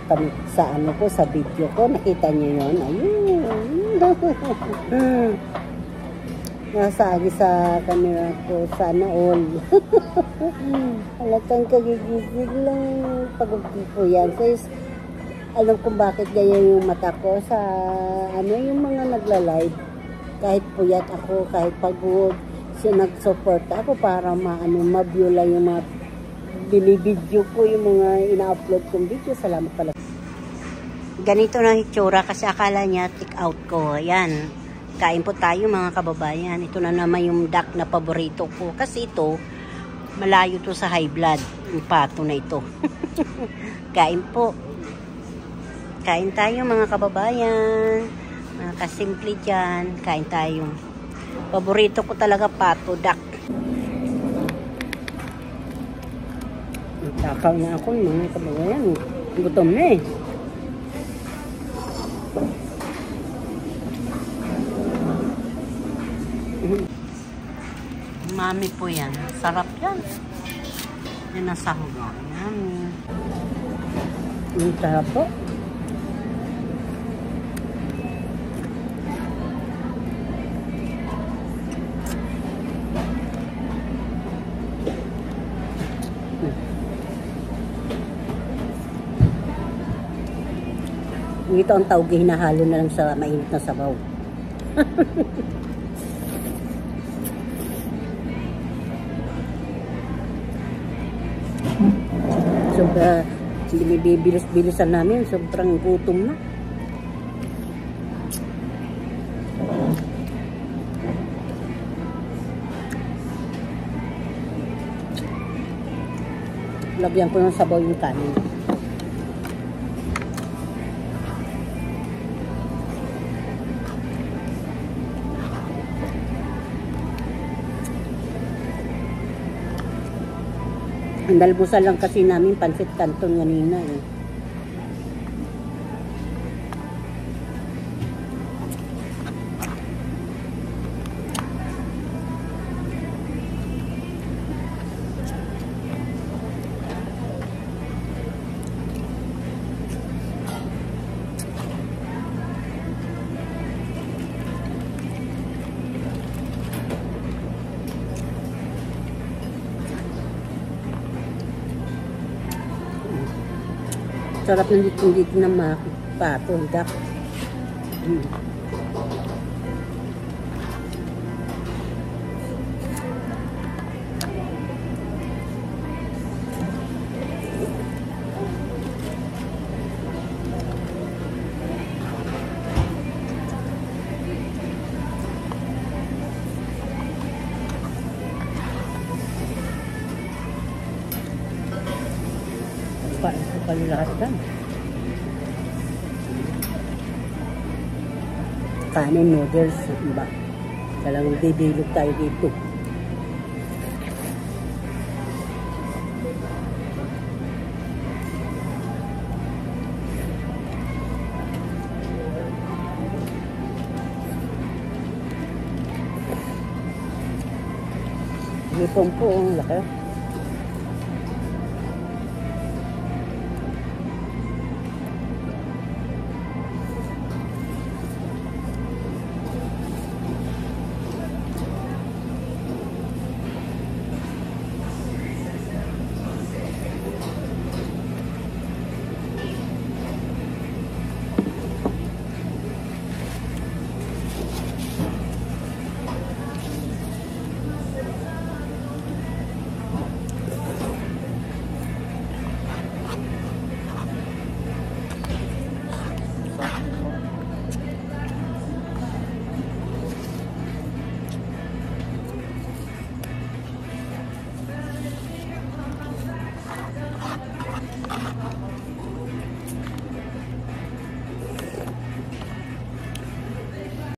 kami sa ano ko, sa video ko. Nakita niyo yun? Ayun. Nasagi sa camera ko. Sana all. Halatang kagigisig lang. Pagod po yan. So, alam kung bakit ganyan yung mata ko sa ano yung mga nagla-live. Kahit puyat ako, kahit pagod, nag-support ako para ma-view lang yung mga binibidyo ko, yung mga ina-upload kong video. Salamat pala. Ganito na hitsura kasi akala niya take out ko. Ayan. Kain po tayo mga kababayan. Ito na naman yung duck na paborito ko. Kasi ito, malayo to sa high blood. Yung pato na ito. Kain po. Kain tayo mga kababayan. Mga kasimple dyan. Kain tayo. Paborito ko talaga pato, duck. Takaw na ako mga kababayan. Gutom na eh. Mami po yan. Sarap yan. Yan ang sahog. Mami. Sarap po. Ito ang tawag, hinahalo na lang sa mainit na sabaw. Sobra, binibibilis-bilisan namin. Sobrang gutom na. Lagyan ko ng sabaw yung kanin. Ang dalbusan lang kasi namin pansit canton kanina eh. Sarap ng dito ng mga pato, duck. Paano lahat yan? Kanin, noodles, iba. Talagang bibilog tayo dito. Lipong po, ang laki.